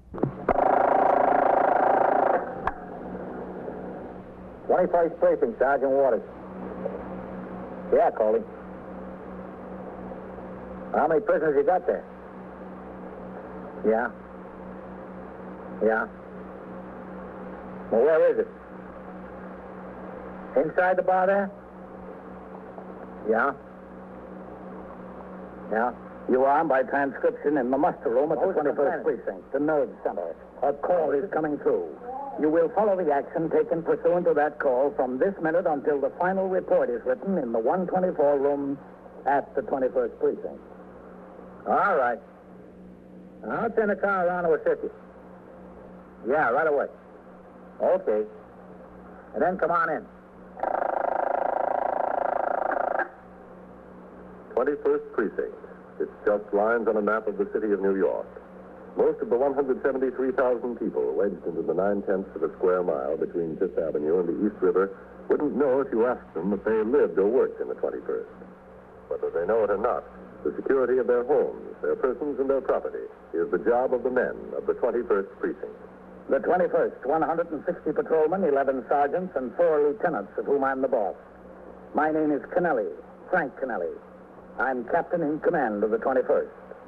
"21st Precinct, Sergeant Waters." "Yeah, Coley." "How many prisoners you got there?" "Yeah. Yeah. Well, where is it?" "Inside the bar there?" "Yeah. Yeah. You are, by transcription, in the muster room at the 21st Precinct, the nerve center. A call is coming through. You will follow the action taken pursuant to that call from this minute until the final report is written in the 124 room at the 21st Precinct. All right. I'll send a car around to assist you. Yeah, right away. Okay. And then come on in. 21st Precinct. It's just lines on a map of the city of New York. Most of the 173,000 people wedged into the 9/10 of a square mile between Fifth Avenue and the East River wouldn't know if you asked them if they lived or worked in the 21st. Whether they know it or not, the security of their homes, their persons, and their property is the job of the men of the 21st Precinct. The 21st, 160 patrolmen, 11 sergeants, and 4 lieutenants, of whom I'm the boss. My name is Kennelly, Frank Kennelly. I'm captain in command of the 21st.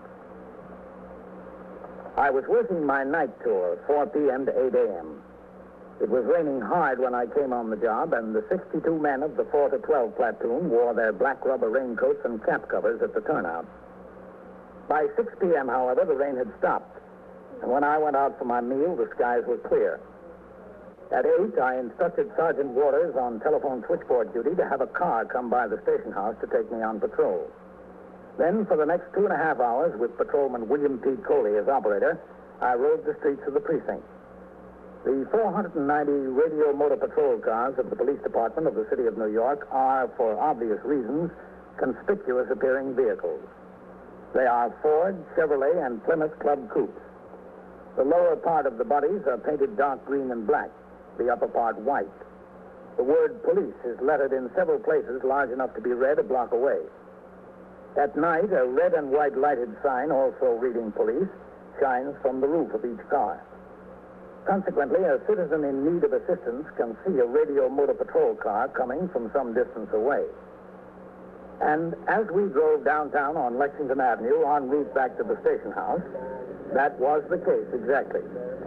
I was working my night tour, 4 p.m. to 8 a.m. It was raining hard when I came on the job, and the 62 men of the 4 to 12 platoon wore their black rubber raincoats and cap covers at the turnout. By 6 p.m., however, the rain had stopped, and when I went out for my meal, the skies were clear. At 8, I instructed Sergeant Waters on telephone switchboard duty to have a car come by the station house to take me on patrol. Then, for the next 2.5 hours, with Patrolman William P. Coley as operator, I rode the streets of the precinct. The 490 radio motor patrol cars of the police department of the city of New York are, for obvious reasons, conspicuous-appearing vehicles. They are Ford, Chevrolet, and Plymouth Club coupes. The lower part of the bodies are painted dark green and black, the upper part white. The word police is lettered in several places large enough to be read a block away. At night, a red and white lighted sign, also reading police, shines from the roof of each car. Consequently, a citizen in need of assistance can see a radio motor patrol car coming from some distance away. And as we drove downtown on Lexington Avenue en route back to the station house, that was the case exactly.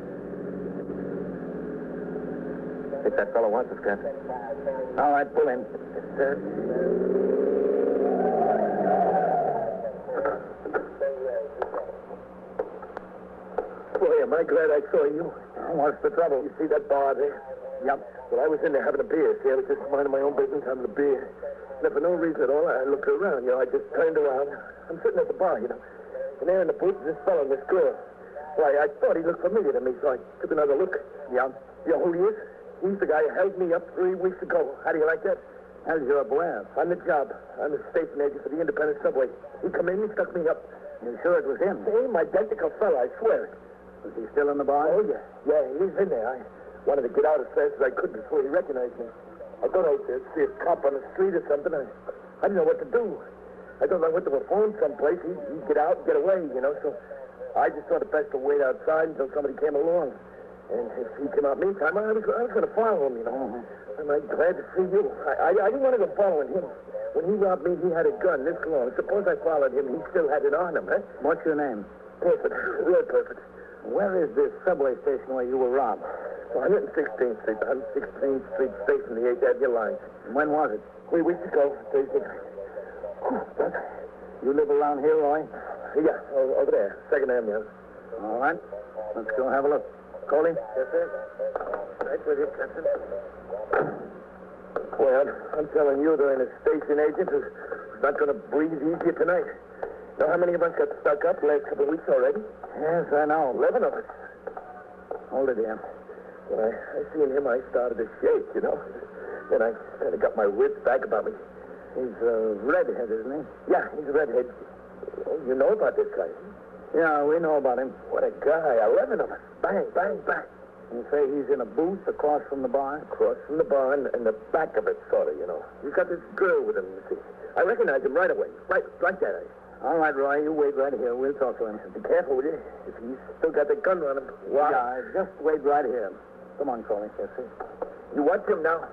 If that fellow wants us, Captain. All right, pull in. Sir. Boy, am I glad I saw you. What's the trouble? You see that bar there? Yep. Well, I was in there having a beer. See, I was just minding my own business, having a beer. And for no reason at all, I looked around. I just turned around. I'm sitting at the bar, And there in the booth is this fellow and this girl. Why, I thought he looked familiar to me, so I took another look. Yeah? You know who he is? He's the guy who held me up 3 weeks ago. How do you like that? How's your where? On the job. I'm the station agent for the Independent Subway. He come in, he stuck me up. You sure it was him? Same identical fella, I swear it. Was he still in the bar? Oh, yeah. Yeah, he's in there. I wanted to get out as fast as I could before he recognized me. I thought I'd see a cop on the street or something. I didn't know what to do. I thought if I went to a phone someplace, he'd get out and get away, So I just thought it best to wait outside until somebody came along. And if he came out meantime, I was going to follow him, I'm glad to see you. I didn't want to go following him. When he robbed me, he had a gun this long. Suppose I followed him, he still had it on him, huh? What's your name? Perfect. Real perfect. Where is this subway station where you were robbed? 116th Street, the 116th Street station, the 8th Avenue line. When was it? 3 weeks ago, Thursday night. You live around here, Roy? Yeah, over there, 2nd Avenue. All right. Let's go have a look. Coley? Yes, sir. Right with you, Captain. Well, I'm telling you, there ain't a station agent who's not going to breathe easier tonight. Know how many of us got stuck up the last couple of weeks already? Yes, I know. 11 of us. Hold it here. When I seen him, I started to shake, Then I kind of got my wits back about me. He's a redhead, isn't he? Yeah, he's a redhead. Oh, you know about this guy? Yeah, we know about him. What a guy. 11 of us. Bang, bang, bang. You say he's in a booth across from the bar? Across from the bar and the back of it, sort of, He's got this girl with him, you see. I recognize him right away. Right like that. All right, Roy, you wait right here. We'll talk to him. Be careful, will you? If he's still got the gun on him. What? Yeah, just wait right here. Come on, Coley. Yes, sir. You watch him now.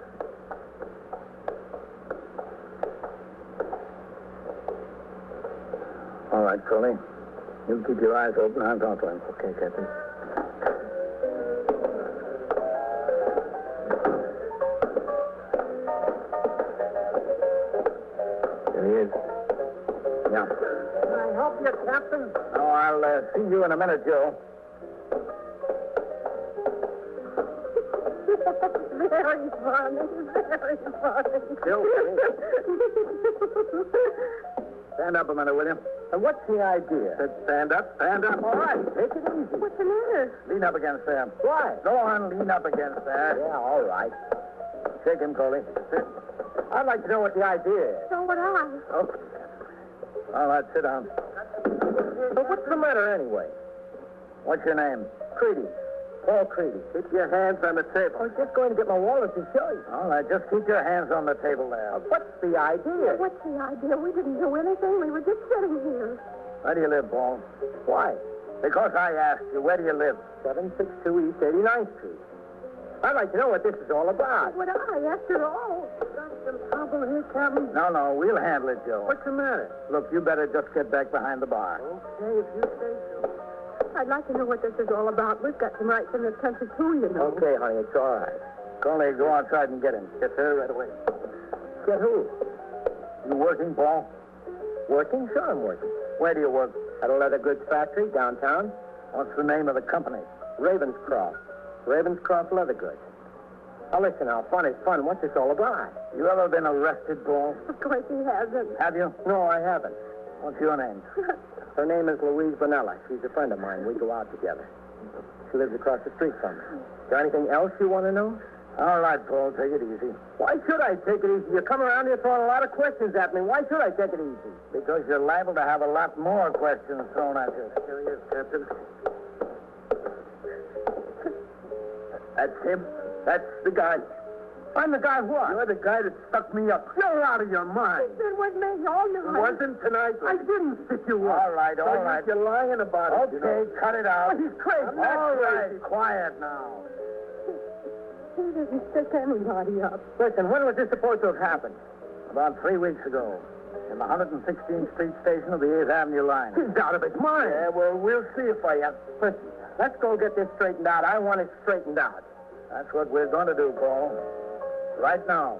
All right, Coley. You keep your eyes open. I'll talk to him. Okay, Captain. There he is. Yeah. Can I help you, Captain? Oh, I'll see you in a minute, Joe. Very funny, very funny. Joe, stand up a minute, will you? What's the idea? Stand up, stand up. All right, take it easy. What's the matter? Lean up against there. Why? Go on, lean up against there. Yeah, all right. Shake him, Coley. Sit. I'd like to know what the idea is. So would I. Okay. All right, sit down. But what's the matter anyway? What's your name? Creedy. Paul Creedy. Keep your hands on the table. I was just going to get my wallet to show you. All right, just keep your hands on the table there. What's the idea? What's the idea? We didn't do anything. We were just sitting here. Where do you live, Paul? Why? Because I asked you, where do you live? 762 East 89th Street. I'd like to know what this is all about. Would I, after all? Got some trouble here, Captain? No, we'll handle it, Joe. What's the matter? Look, you better just get back behind the bar. Okay, if you say so. I'd like to know what this is all about. We've got some rights in this country, too, you know. Okay, honey, it's all right. Coley, go outside and get him. Get her right away. Get who? You working, Paul? Working? Sure, I'm working. Where do you work? At a leather goods factory downtown. What's the name of the company? Ravenscroft. Ravenscroft Leather Goods. Now, listen now, fun is fun. What's this all about? You ever been arrested, Paul? Of course he hasn't. Have you? No, I haven't. What's your name? Her name is Louise Bonella. She's a friend of mine. We go out together. She lives across the street from me. Is there anything else you want to know? All right, Paul, take it easy. Why should I take it easy? You come around here throwing a lot of questions at me. Why should I take it easy? Because you're liable to have a lot more questions thrown at you. Here he is, Captain. That's him. That's the guy. I'm the guy what? You're the guy that stuck me up. You're out of your mind. He's been with me all It night. wasn't tonight. I didn't stick you up. All right, all right. You're lying about it. Okay, cut it out. He's crazy. I'm not crazy. Quiet now. He didn't stick anybody up. Listen, when was this supposed to have happened? About 3 weeks ago, in the 116th Street station of the 8th Avenue line. He's out of his mind. Yeah, well, we'll see if I am. Listen, let's go get this straightened out. I want it straightened out. That's what we're going to do, Paul. Right now.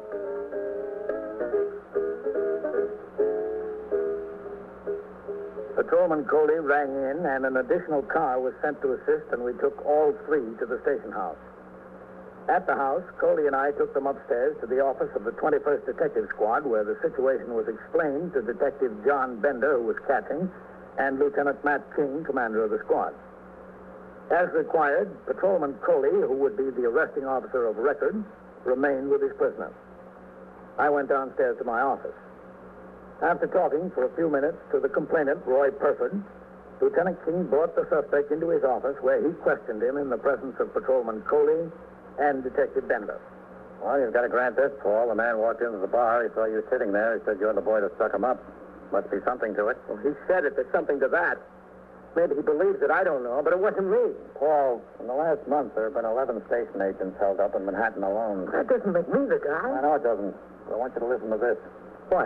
Patrolman Coley rang in, and an additional car was sent to assist, and we took all three to the station house. At the house, Coley and I took them upstairs to the office of the 21st Detective Squad, where the situation was explained to Detective John Bender, who was catching, and Lieutenant Matt King, commander of the squad. As required, Patrolman Coley, who would be the arresting officer of record, remained with his prisoner. I went downstairs to my office. After talking for a few minutes to the complainant, Roy Perford, Lieutenant King brought the suspect into his office, where he questioned him in the presence of Patrolman Coley and Detective Bender. Well, you've got to grant this, Paul. The man walked into the bar. He saw you sitting there. He said you're the boy that stuck him up. Must be something to it. Well, he said it. There's something to that. Maybe he believes it. I don't know. But it wasn't me. Paul, in the last month, there have been 11 station agents held up in Manhattan alone. That doesn't make me the guy. I know it doesn't. But I want you to listen to this. What?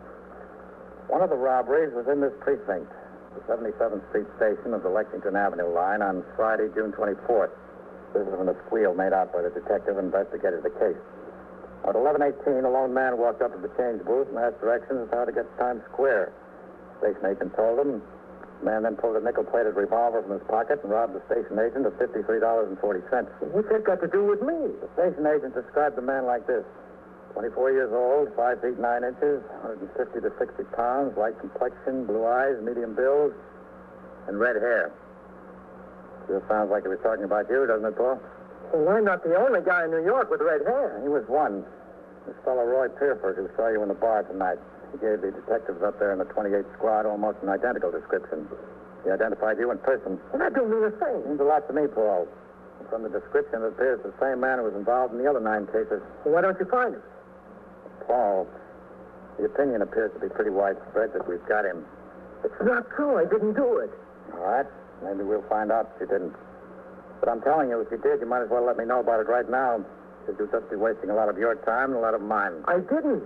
One of the robberies was in this precinct, the 77th Street station of the Lexington Avenue line on Friday, June 24th. This is when the squeal made out by the detective investigated the case. At 11:18, a lone man walked up to the change booth and asked directions as how to get to Times Square. Station agent told him. The man then pulled a nickel-plated revolver from his pocket and robbed the station agent of $53.40. What's that got to do with me? The station agent described the man like this. 24 years old, 5 feet 9 inches, 150 to 60 pounds, light complexion, blue eyes, medium build, and red hair. Sure sounds like he was talking about you, doesn't it, Paul? Well, I'm not the only guy in New York with red hair. He was one. This fellow, Roy Pierford, who saw you in the bar tonight. He gave the detectives up there in the 28th squad almost an identical description. He identified you in person. Well, that don't mean a thing. Means a lot to me, Paul. From the description, it appears the same man who was involved in the other 9 cases. Well, why don't you find him? Paul, the opinion appears to be pretty widespread that we've got him. It's not true. I didn't do it. All right. Maybe we'll find out if you didn't. But I'm telling you, if you did, you might as well let me know about it right now. Because you'll just be wasting a lot of your time and a lot of mine. I didn't.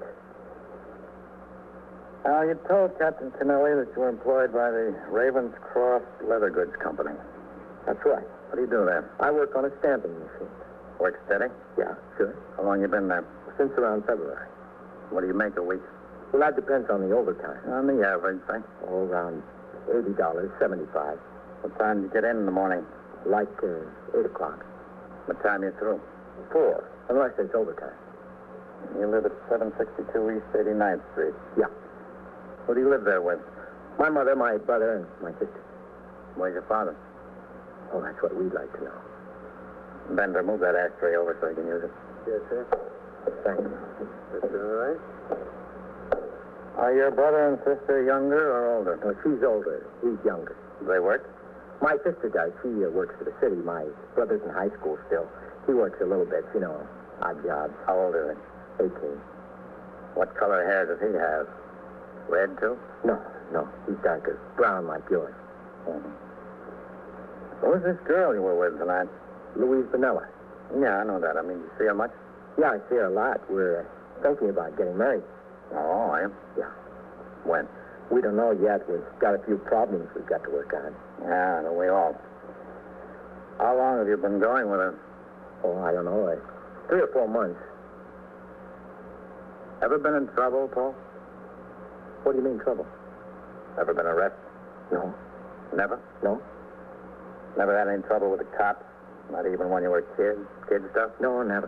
Now, you told Captain Kennelly that you were employed by the Ravenscroft Leather Goods Company. That's right. What do you do there? I work on a stamping machine. Work steady? Yeah, sure. How long you been there? Since around February. What do you make a week? Well, that depends on the overtime. On the average, say. Oh, around $80, $75. What time do you get in the morning? Like 8 o'clock. What time you through? 4, unless it's overtime. You live at 762 East 89th Street. Yeah. Who do you live there with? My mother, my brother, and my sister. Where's your father? Oh, that's what we'd like to know. Bender, move that ashtray over so you can use it. Yes, sir. Thank you. That's all right. Are your brother and sister younger or older? No, she's older. He's younger. Do they work? My sister does. She works for the city. My brother's in high school still. He works a little bit, odd jobs. How old is he? 18. What color hair does he have? Red, too? No. He's darker. Brown like yours. Mm-hmm. Who's this girl you were with tonight? Louise Vanilla. Yeah, I know that. I mean, you see her much? Yeah, I see her a lot. We're thinking about getting married. Oh, I am? Yeah. When? We don't know yet. We've got a few problems we've got to work on. Yeah, don't we all? How long have you been going with her? Oh, I don't know. 3 or 4 months. Ever been in trouble, Paul? What do you mean, trouble? Ever been arrested? No. Never? No? Never had any trouble with the cops? Not even when you were kids? Kid stuff? No, never.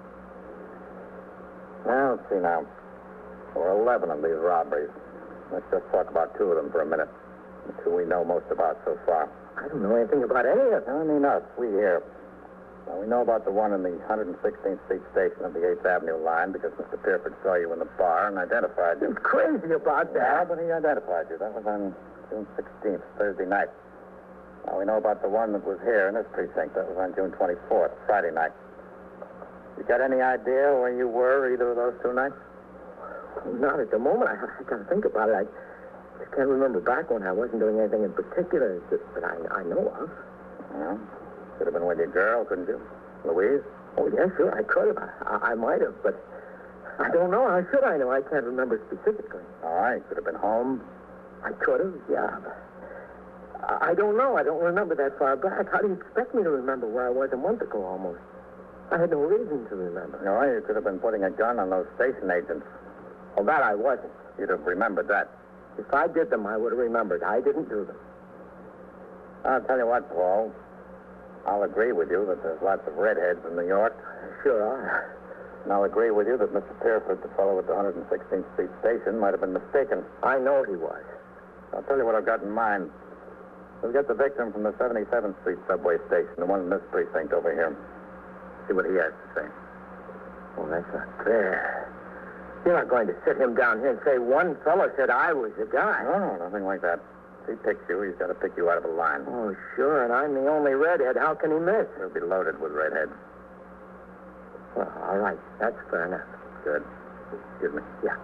Now, let's see now. There were 11 of these robberies. Let's just talk about 2 of them for a minute. The 2 we know most about so far. I don't know anything about any of them. I mean us. We here. Now, we know about the one in the 116th Street station of the 8th Avenue line because Mr. Pierford saw you in the bar and identified you. He's crazy about Yeah, that. but he identified you. That was on June 16th, Thursday night. Now, we know about the one that was here in this precinct. That was on June 24th, Friday night. You got any idea where you were either of those 2 nights? Not at the moment. I got to think about it. I just can't remember back when I wasn't doing anything in particular that I know of. Yeah. Could have been with your girl, couldn't you? Louise? Oh, yeah, sure, I could have. I might have, but I don't know. How should I know? I can't remember specifically. All right. Could have been home. I could have, yeah. But I don't know. I don't remember that far back. How do you expect me to remember where I was a month ago almost? I had no reason to remember. All right. You could have been putting a gun on those station agents. Oh, that I wasn't. You'd have remembered that. If I did them, I would have remembered. I didn't do them. I'll tell you what, Paul. I'll agree with you that there's lots of redheads in New York. Sure are. And I'll agree with you that Mr. Pierford, the fellow at the 116th Street station, might have been mistaken. I know he was. I'll tell you what I've got in mind. We'll get the victim from the 77th Street subway station, the one in this precinct over here. See what he has to say. Well, that's not fair. You're not going to sit him down here and say one fellow said I was the guy. No, nothing like that. If he picks you, he's got to pick you out of a line. Oh, sure, and I'm the only redhead. How can he miss? He'll be loaded with redheads. Well, all right. That's fair enough. Good. Excuse me. Yeah.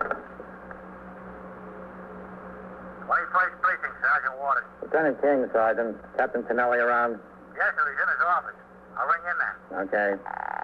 21st Precinct, Sergeant Waters. Lieutenant King, Sergeant. Captain Kennelly around? Yes, sir, he's in his office. I'll ring in there. Okay.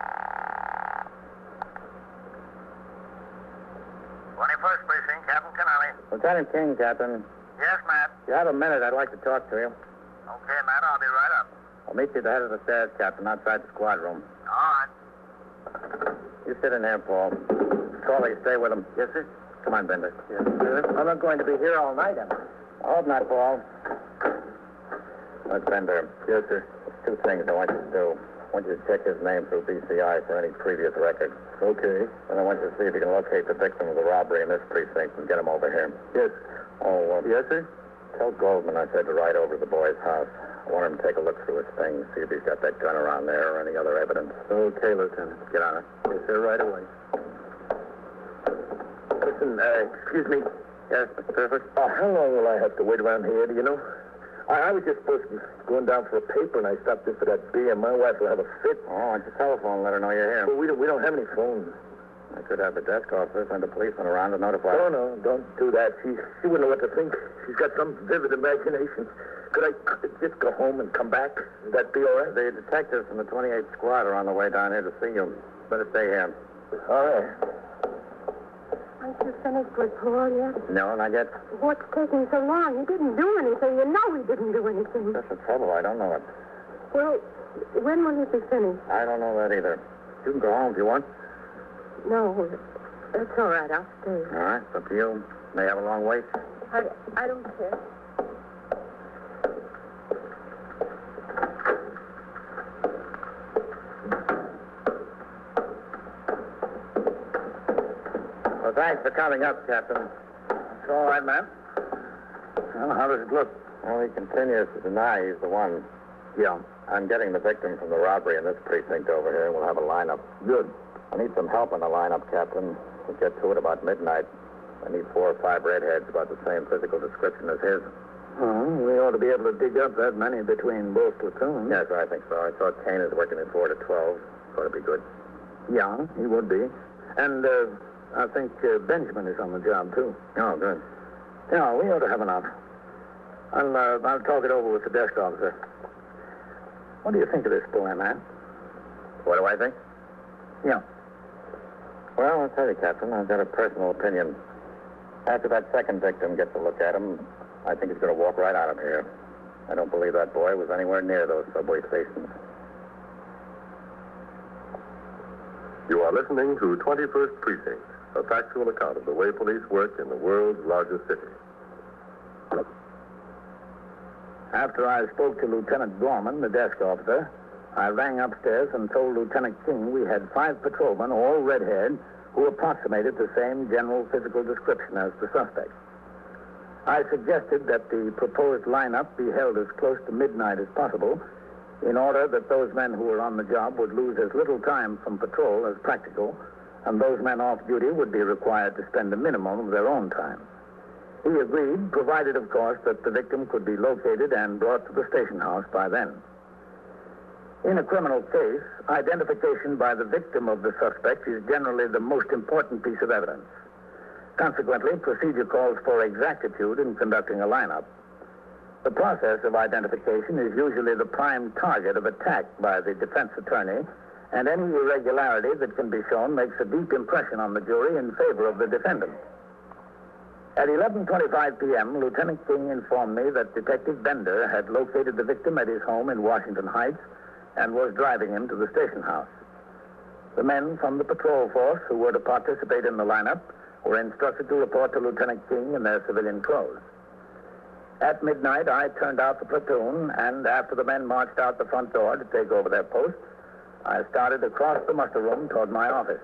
21st Precinct, Captain Kennelly. Lieutenant King, Captain. Yes, Matt. If you have a minute, I'd like to talk to you. Okay, Matt, I'll be right up. I'll meet you at the head of the stairs, Captain, outside the squad room. All right. You sit in here, Paul. Corley, stay with him. Yes, sir. Come on, Bender. Yes, sir. I'm not going to be here all night, am I? I hope not, Paul. Look, Bender. Yes, sir. There's 2 things I want you to do. I want you to check his name through BCI for any previous record. Okay. And I want you to see if you can locate the victim of the robbery in this precinct and get him over here. Yes. Oh, Yes, sir? Tell Goldman I said to ride over to the boy's house. I want him to take a look through his things, see if he's got that gun around there or any other evidence. Okay, Lieutenant. Get on it. Yes, sir, right away. Listen, excuse me. Yes, Mr. Perfect? How long will I have to wait around here, do you know? I was just supposed to be going down for a paper, and I stopped in for that beer. My wife will have a fit. Oh, why don't you telephone and let her know you're here? Well, we don't have any phones. I could have the desk officer send a policeman around to notify Oh, her. no, don't do that. She wouldn't know what to think. She's got some vivid imagination. Could I just go home and come back? Would that be all right? The detectives from the 28th Squad are on the way down here to see you. Better stay here. All right. Aren't you finished with Paul yet? No, not yet. What's taking so long? He didn't do anything. You know he didn't do anything. That's the trouble. I don't know it. Well, when will he be finished? I don't know that either. You can go home if you want. No, that's all right. I'll stay. All right, it's up to you. May have a long wait. I don't care. Well, thanks for coming up, Captain. It's all right, man. Well, how does it look? Well, he continues to deny he's the one. Yeah. I'm getting the victim from the robbery in this precinct over here. We'll have a lineup. Good. I need some help in the lineup, Captain. We'll get to it about midnight. I need 4 or 5 redheads about the same physical description as his. Oh, we ought to be able to dig up that many between both platoons. Yes, I think so. I saw Kane is working at 4 to 12. Ought to be good. Yeah, he would be. And I think Benjamin is on the job, too. Oh, good. Yeah, we ought to have enough. I'll talk it over with the desk officer. What do you think of this boy, man? What do I think? Yeah. Well, I'll tell you, Captain, I've got a personal opinion. After that second victim gets a look at him, I think he's going to walk right out of here. I don't believe that boy was anywhere near those subway stations. You are listening to 21st Precinct, a factual account of the way police work in the world's largest city. After I spoke to Lieutenant Gorman, the desk officer, I rang upstairs and told Lieutenant King we had 5 patrolmen, all red-haired, who approximated the same general physical description as the suspect. I suggested that the proposed lineup be held as close to midnight as possible in order that those men who were on the job would lose as little time from patrol as practical, and those men off duty would be required to spend a minimum of their own time. He agreed, provided, of course, that the victim could be located and brought to the station house by then. In a criminal case, identification by the victim of the suspect is generally the most important piece of evidence. Consequently, procedure calls for exactitude in conducting a lineup. The process of identification is usually the prime target of attack by the defense attorney, and any irregularity that can be shown makes a deep impression on the jury in favor of the defendant. At 11:25 p.m., Lieutenant King informed me that Detective Bender had located the victim at his home in Washington Heights and was driving him to the station house. The men from the patrol force who were to participate in the lineup were instructed to report to Lieutenant King in their civilian clothes. At midnight, I turned out the platoon, and after the men marched out the front door to take over their posts, I started across the muster room toward my office.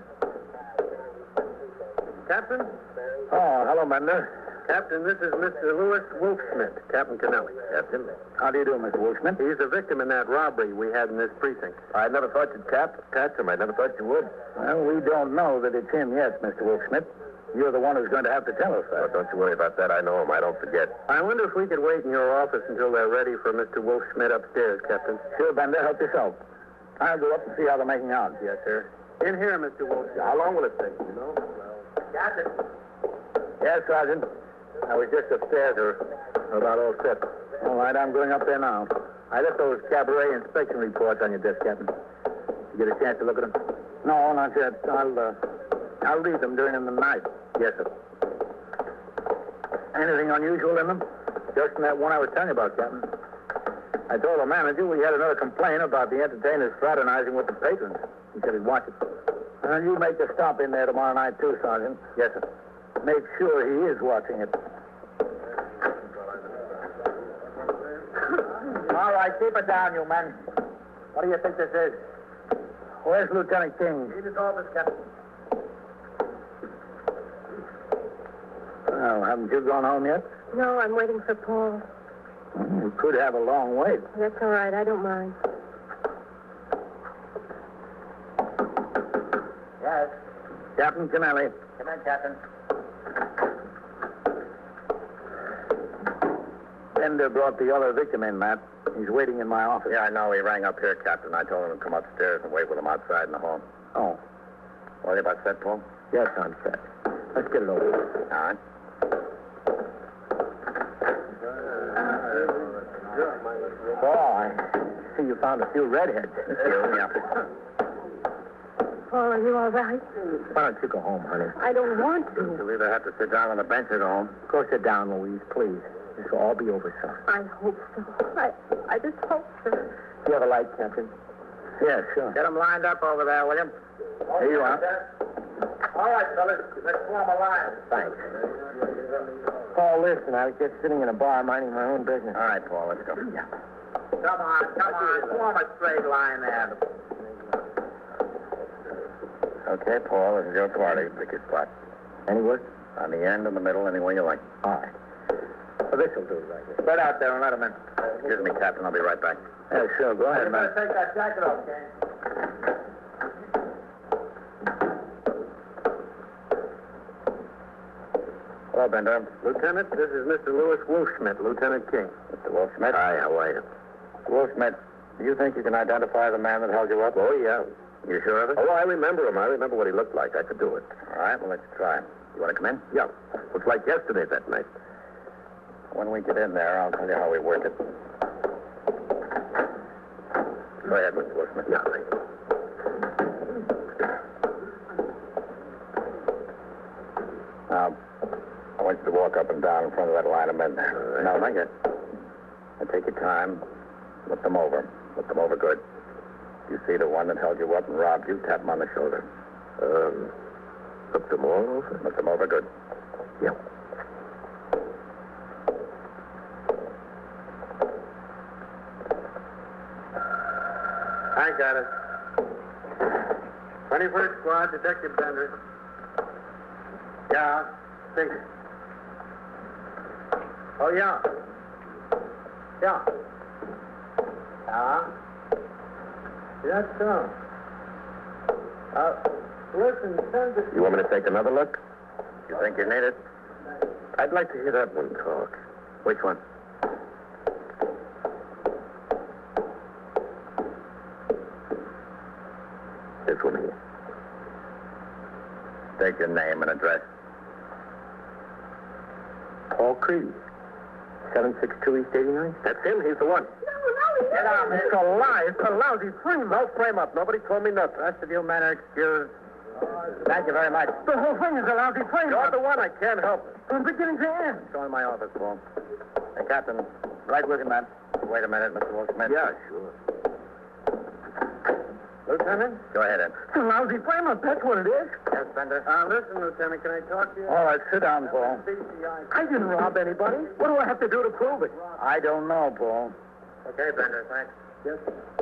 Captain? Oh, hello, Bender. Captain, this is Mr. Louis Wolfschmidt, Captain Kennelly. Captain. How do you do, Mr. Wolfschmidt? He's the victim in that robbery we had in this precinct. I never thought you'd catch him. I never thought you would. Well, we don't know that it's him yet, Mr. Wolfschmidt. You're the one who's going to have to tell us that. Don't you worry about that. I know him. I don't forget. I wonder if we could wait in your office until they're ready for Mr. Wolfschmidt upstairs, Captain. Sure, Bender. Help yourself. I'll go up and see how they're making out. Yes, sir. In here, Mr. Wolfschmidt. How long will it take, you know? Captain. Yes, Sergeant. I was just upstairs. We're about all set. All right, I'm going up there now. I left those cabaret inspection reports on your desk, Captain. Did you get a chance to look at them? No, not yet. I'll read them during the night. Yes, sir. Anything unusual in them? Just in that one I was telling you about, Captain. I told the manager we had another complaint about the entertainers fraternizing with the patrons. He said he'd watch it. And you make a stop in there tomorrow night, too, Sergeant. Yes, sir. Make sure he is watching it. All right, keep it down, you men. What do you think this is? Where's Lieutenant King? In his office, Captain. Well, haven't you gone home yet? No, I'm waiting for Paul. You could have a long wait. That's all right. I don't mind. Yes. Captain Kennelly. Come in, Captain. Bender brought the other victim in, Matt. He's waiting in my office. Yeah, I know. He rang up here, Captain. I told him to come upstairs and wait with him outside in the hall. Oh. What are you about set, Paul? Yes, I'm set. Let's get it over with. All right. Oh, I see you found a few redheads. Yeah. Paul, are you all right? Why don't you go home, honey? I don't want to. You'll either have to sit down on the bench or go home. Go sit down, Louise, please. This will all be over soon. I hope so. I just hope so. Do you have a light, Captain? Yeah, sure. Get them lined up over there, will you? Here you are. All right, fellas. Let's form a line. Thanks. Paul, listen, I was just sitting in a bar minding my own business. All right, Paul, let's go. Yeah. Come on. Form a straight line there. Okay, Paul, this is your party. Pick your spot. Anywhere? On the end, in the middle, anywhere you like. All right. Well, this will do right here. Spread out there and let them in. Excuse me, Captain. I'll be right back. Yeah, sure. Go ahead, man. Take that jacket off, King. Hello, Bender. Lieutenant, this is Mr. Louis Wolfschmidt, Lieutenant King. Mr. Wolfschmidt. Hi, how are you? Wolfschmidt, do you think you can identify the man that held you up? Oh, yeah. You sure of it? Oh, I remember him. I remember what he looked like. I could do it. All right, well, let's try. You want to come in? Yeah. Looks like yesterday that night. When we get in there, I'll tell you how we work it. Go ahead, Mr. Wolfschmidt. Yeah, thank you. Now, I want you to walk up and down in front of that line of men there. Right. No, not yet. And take your time. Look them over. Look them over good. You see the one that held you up and robbed you, tap him on the shoulder. Look them all over? Look them over good. Yeah. I got it. 21st Squad, Detective Bender. Yeah, think. Oh, yeah. Yeah. Yes, sir. Listen, send it. You want me to take another look? You think you need it? I'd like to hear that one talk. Which one? This one here. Take your name and address. Paul Creed. 762 East 89? That's him. He's the one. Get out, man. It's a lie. It's a lousy frame. No frame up. Nobody told me nothing. Rest of you men are excused. Thank you very much. The whole thing is a lousy frame. You're the one. I can't help it. From beginning to end. Go in my office, Paul. Hey, Captain. Right with you, man. Wait a minute, Mr. Wolfschmidt. Yeah, sure. Lieutenant? Go ahead, Ed. It's a lousy frame up. That's what it is. Yes, Bender? Listen, Lieutenant, can I talk to you? All right, sit down, Paul. I didn't rob anybody. What do I have to do to prove it? I don't know, Paul. Okay, Bender, thanks. Yes.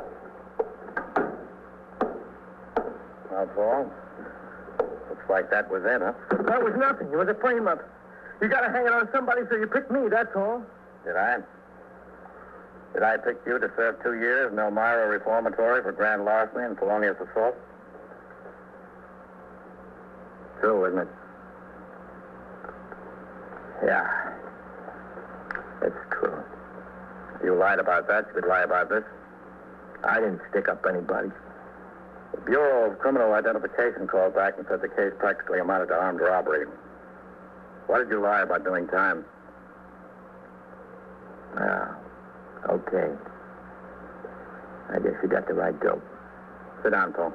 Well, Paul, looks like that was it, huh? That was nothing. It was a frame up. You got to hang it on somebody, so you picked me, that's all. Did I? Did I pick you to serve 2 years in Elmira Reformatory for grand larceny and felonious assault? True, isn't it? Yeah. It's true. You lied about that. You could lie about this. I didn't stick up anybody. The Bureau of Criminal Identification called back and said the case practically amounted to armed robbery. Why did you lie about doing time? Okay. I guess you got the right dope. Sit down, Paul.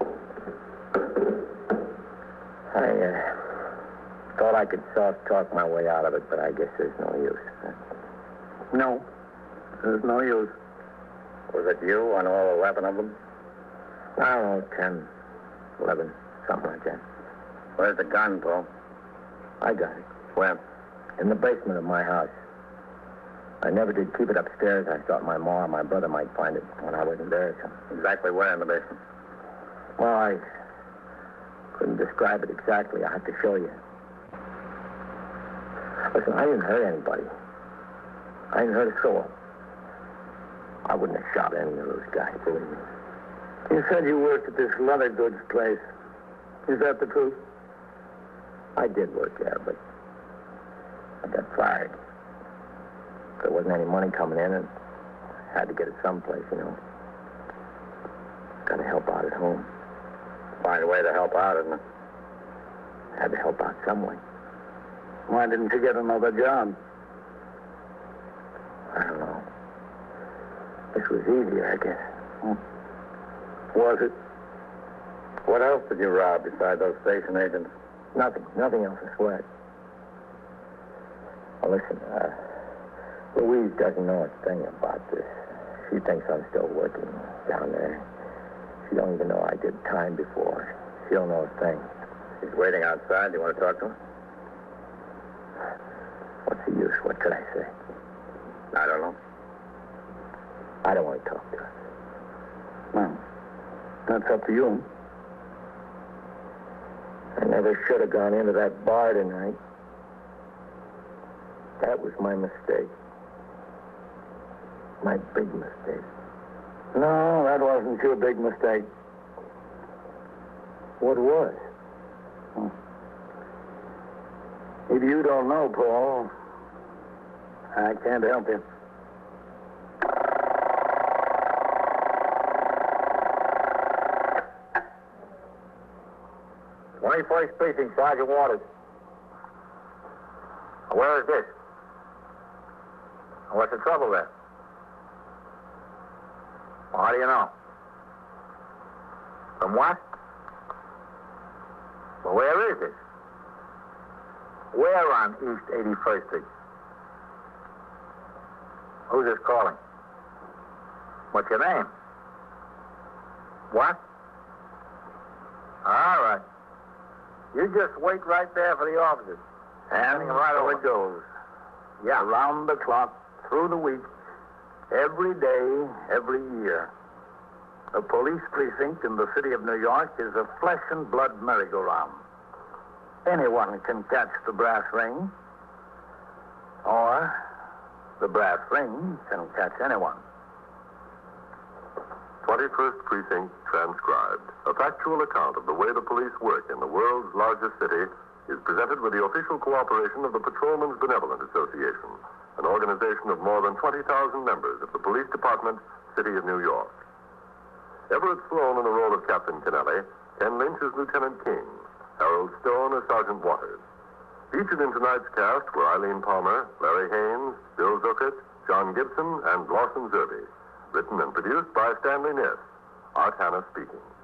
I thought I could soft-talk my way out of it, but I guess there's no use. No. There's no use. Was it you on all 11 of them? I don't know, 10, 11, something like that. Where's the gun, Paul? I got it. Where? In the basement of my house. I never did keep it upstairs. I thought my ma or my brother might find it when I wasn't there. So. Exactly where in the basement? Well, I couldn't describe it exactly. I have to show you. Listen, I didn't hurt anybody. I didn't hurt a soul. I wouldn't have shot any of those guys, believe me. You said you worked at this leather goods place. Is that the truth? I did work there, but I got fired. There wasn't any money coming in, and I had to get it someplace, you know. Got to help out at home. Find a way to help out, isn't it? Had to help out some way. Why didn't you get another job? I don't know. This was easier, I guess. Was it? What else did you rob besides those station agents? Nothing else, I swear. Well, listen, Louise doesn't know a thing about this. She thinks I'm still working down there. She don't even know I did time before. She don't know a thing. She's waiting outside. Do you want to talk to her? What's the use? What could I say? I don't know. I don't want to talk to her. Well, that's up to you. I never should have gone into that bar tonight. That was my mistake. My big mistake. No, that wasn't your big mistake. What was? If you don't know, Paul, I can't help you. 21st Precinct, Sergeant Waters. Where is this? What's the trouble there? Well, how do you know? From what? Well, where is it? Where on East 81st Street? Who's this calling? What's your name? What? All right. You just wait right there for the officers. And right so over. it goes. Yeah. Around the clock, through the week, every day, every year. A police precinct in the city of New York is a flesh and blood merry-go-round. Anyone can catch the brass ring, or the brass ring can catch anyone. 21st Precinct transcribed. A factual account of the way the police work in the world's largest city is presented with the official cooperation of the Patrolmen's Benevolent Association, an organization of more than 20,000 members of the Police Department, City of New York. Everett Sloan in the role of Captain Kennelly, Ken Lynch as Lieutenant King, Harold Stone as Sergeant Waters. Featured in tonight's cast were Eileen Palmer, Larry Haynes, Bill Zuckert, John Gibson, and Lawson Zerby. Written and produced by Stanley Niss. Art Hannah speaking.